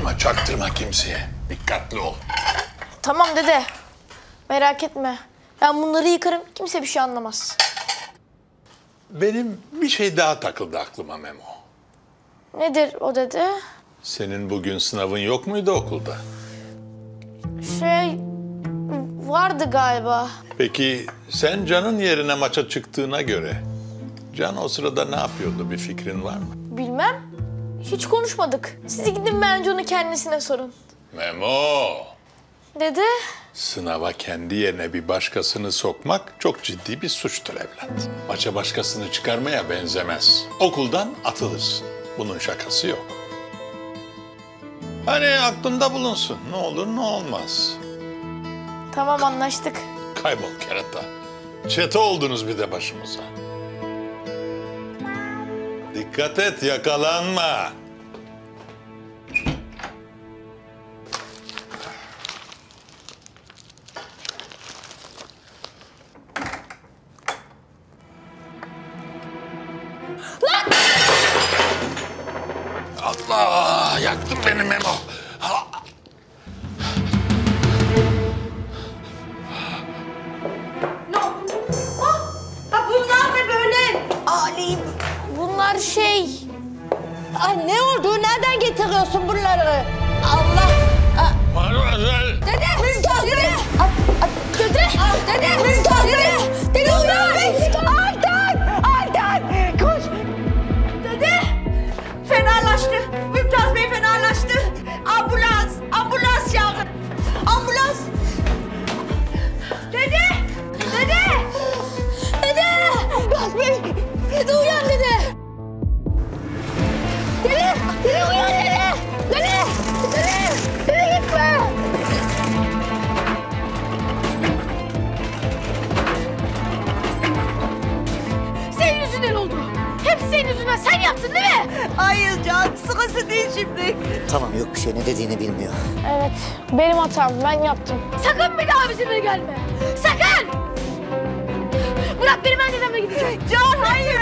Ama çaktırma kimseye. Dikkatli ol. Tamam dede. Merak etme. Ben bunları yıkarım. Kimse bir şey anlamaz. Benim bir şey daha takıldı aklıma Memo. Nedir o dede? Senin bugün sınavın yok muydu okulda? Vardı galiba. Peki sen Can'ın yerine maça çıktığına göre Can o sırada ne yapıyordu, bir fikrin var mı? Bilmem. Hiç konuşmadık. Siz gidin bence onu kendisine sorun. Memo! Dede? Sınava kendi yerine bir başkasını sokmak çok ciddi bir suçtur evlat. Maça başkasını çıkarmaya benzemez. Okuldan atılırsın. Bunun şakası yok. Hani aklında bulunsun. Ne olur ne olmaz. Tamam anlaştık. Kaybol kerata. Çete oldunuz bir de başımıza. Dikkat et, yakalanma. Allah! Yaktın beni Memo. Bunlar ne böyle? Ali, bunlar Ay ne oldu? Nereden getiriyorsun bunları? Allah! Mademoiselle! Dede! Mümtaz! Dede! Dede! Dede! Mümtaz! Dede! Dede uyan! Altan! Koş! Dede! Fenalaştı. Mümtaz Bey fenalaştı. Ambulans! Ambulans çağırın. Ambulans! Dede! Dede! Dede! Mümtaz Bey! Dede uyan dede! Dede! Dede uyan dede! Dede! Dede! Dede gitme! Senin yüzünden oldu. Hepsi senin yüzünden. Sen yaptın değil mi? Hayır Can. Sırası değil şimdi. Tamam yok bir şey, ne dediğini bilmiyor. Evet, benim hatam. Ben yaptım. Sakın bir daha bizimle gelme. Sakın! Bırak beni, ben dedemle gideceğim. Can hayır.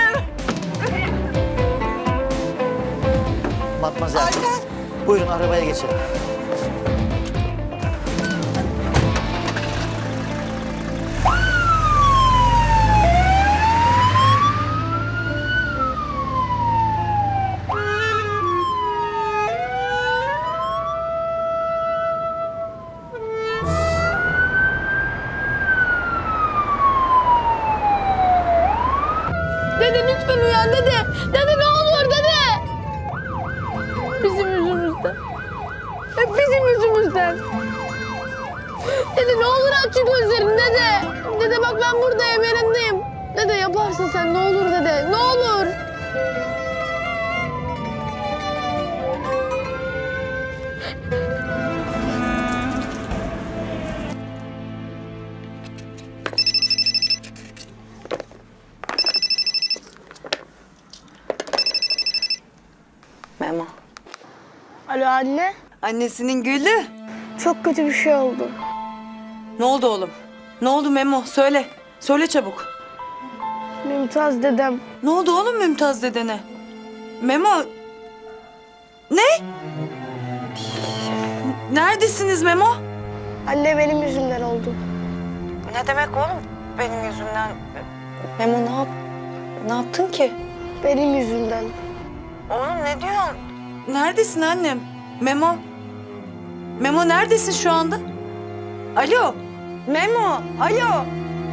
Matmazel. Buyurun arabaya geçelim. Dede lütfen uyan dede. Dede ne olur dede. Bizim yüzümüzden. Hep bizim yüzümüzden. Dede ne olur aç şu gözlerini dede. Dede bak ben buradayım, yanındayım. Dede yaparsın sen, ne olur dede. Ne olur. Memo. Alo anne. Annesinin gülü. Çok kötü bir şey oldu. Ne oldu oğlum? Ne oldu Memo? Söyle. Söyle çabuk. Mümtaz dedem. Ne oldu oğlum Mümtaz dedene? Memo. Ne? Neredesiniz Memo? Anne benim yüzümden oldu. Ne demek oğlum benim yüzümden? Memo ne yaptın ki? Benim yüzümden. Oğlum ne diyorsun? Neredesin annem? Memo. Memo neredesin şu anda? Alo. Memo. Alo.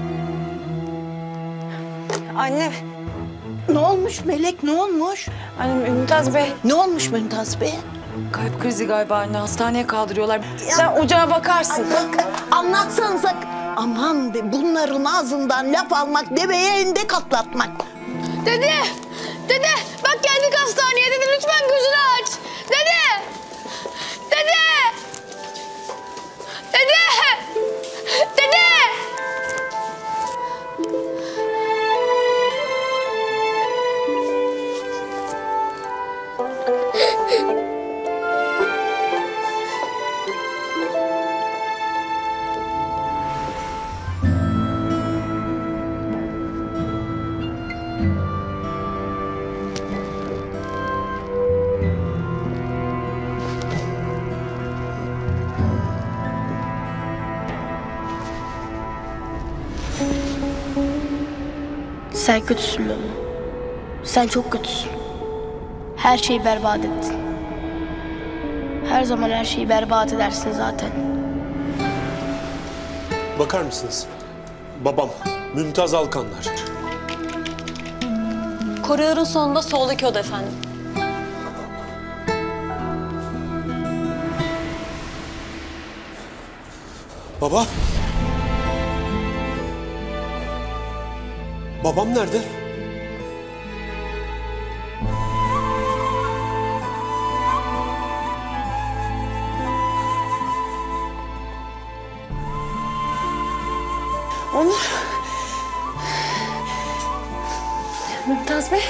Anne. Ne olmuş Melek, ne olmuş? Annem Mümtaz Bey. Ne olmuş Mümtaz Bey? Kalp krizi galiba anne. Hastaneye kaldırıyorlar. Sen ocağa bakarsın. Anlatsanıza. Aman be, bunların ağzından laf almak, deveye endek atlatmak. Dede! Dede! Bak geldik hastaneye dede, lütfen gözünü aç. Dede! Dede! Dede! Dede! Sen kötüsün Memo. Sen çok kötüsün. Her şeyi berbat ettin. Her zaman her şeyi berbat edersin zaten. Bakar mısınız? Babam, Mümtaz Alkanlar. Koridorun sonunda soldaki oda efendim. Baba? Babam nerede? Onur. Mümtaz Bey.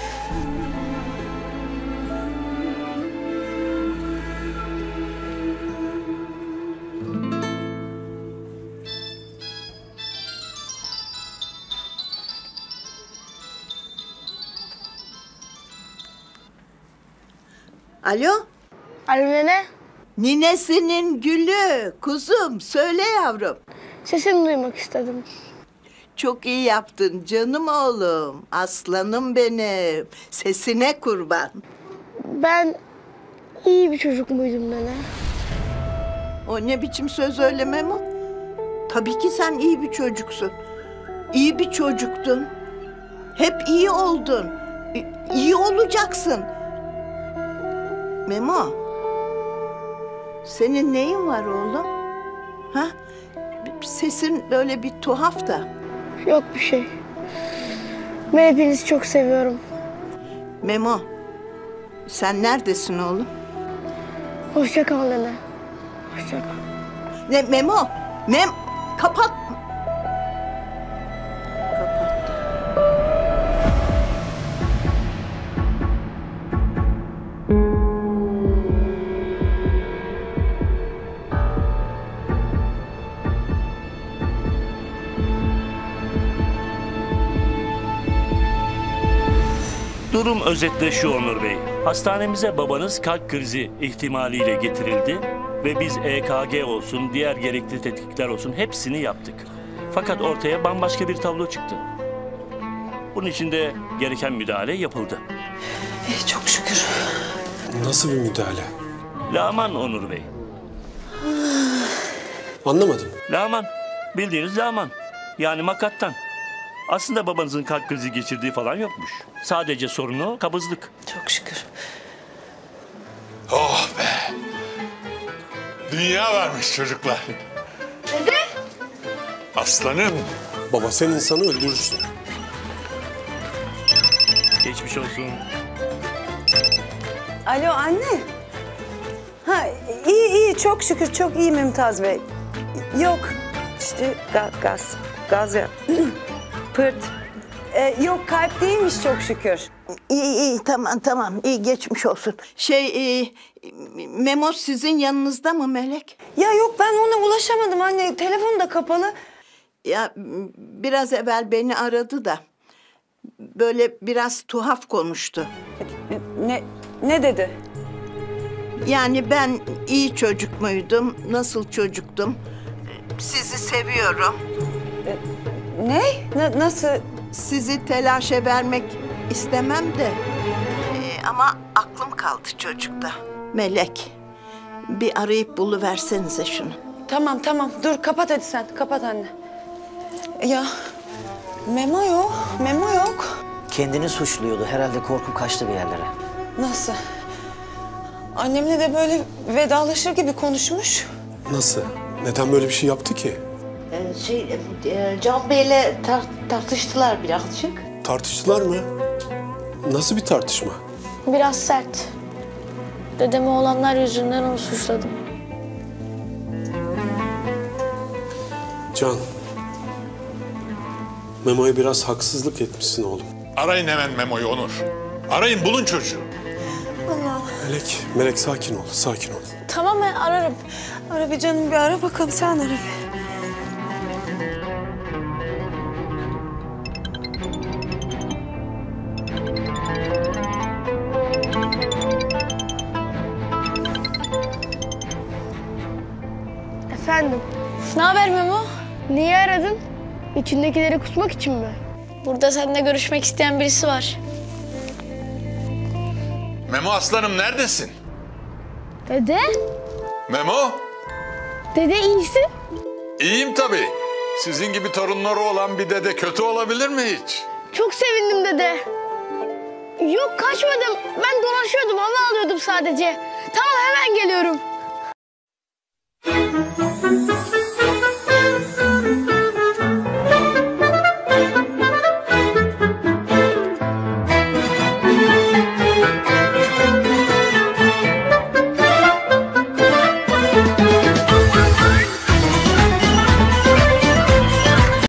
Alo? Alo nene, Ninesinin gülü, kuzum söyle yavrum. sesini duymak istedim. Çok iyi yaptın canım oğlum, aslanım benim. Sesine kurban. Ben iyi bir çocuk muydum nene? O ne biçim söz öyle Memo? Tabii ki sen iyi bir çocuksun. İyi bir çocuktun. Hep iyi oldun. İyi olacaksın. Memo, senin neyin var oğlum? Ha? Sesin böyle bir tuhaf da. Yok bir şey. Ben hepinizi çok seviyorum. Memo, sen neredesin oğlum? Hoşça kal nene. Hoşça kal. Ne Memo? Kapat. Kapat. Durum özetle şu Onur Bey. Hastanemize babanız kalp krizi ihtimaliyle getirildi ve biz EKG olsun, diğer gerekli tetkikler olsun hepsini yaptık. Fakat ortaya bambaşka bir tablo çıktı. Bunun için de gereken müdahale yapıldı. Çok şükür. Nasıl bir müdahale? Laman Onur Bey. Anlamadım. Laman. Bildiğiniz laman. Yani makattan. Aslında babanızın kalp krizi geçirdiği falan yokmuş. Sadece sorunu kabızlık. Çok şükür. Oh be! Dünya varmış çocuklar. Dede! Aslanım. Baba sen insanı öldürürsün. Geçmiş olsun. Alo anne. Ha iyi çok şükür çok iyi Mümtaz Bey. Yok işte gaz ya. Pırt. Yok kalp değilmiş çok şükür. İyi tamam iyi geçmiş olsun. Memo sizin yanınızda mı Melek? Ya yok ben ona ulaşamadım anne. Telefon da kapalı. Ya biraz evvel beni aradı da böyle biraz tuhaf konuştu. Ne dedi? Yani ben iyi çocuk muydum, nasıl çocuktum? Sizi seviyorum. Ne? Nasıl? Sizi telaşa vermek istemem de ama aklım kaldı çocukta. Melek, bir arayıp buluversenize şunu. Tamam dur kapat hadi sen. Kapat anne. Ya Memo yok. Kendini suçluyordu. Herhalde korkup kaçtı bir yerlere. Nasıl? Annemle de böyle vedalaşır gibi konuşmuş. Nasıl? Neden böyle bir şey yaptı ki? Can Bey'le tartıştılar birazcık. Tartıştılar mı? Nasıl bir tartışma? Biraz sert. Dedeme olanlar yüzünden onu suçladım. Can. Memo'ya biraz haksızlık etmişsin oğlum. Arayın hemen Memo'yu Onur. Arayın bulun çocuğu. Melek sakin ol, sakin ol. Tamam ben ararım. Ara bir canım bir ara bakalım sen ara bir. Efendim? Ne haber Memo? Niye aradın? İçindekileri kusmak için mi? Burada seninle görüşmek isteyen birisi var. Memo aslanım neredesin? Dede? Memo? Dede iyisin? İyiyim tabii. Sizin gibi torunları olan bir dede kötü olabilir mi hiç? Çok sevindim dede. Yok kaçmadım. Ben dolaşıyordum, hava alıyordum sadece. Tamam hemen geliyorum.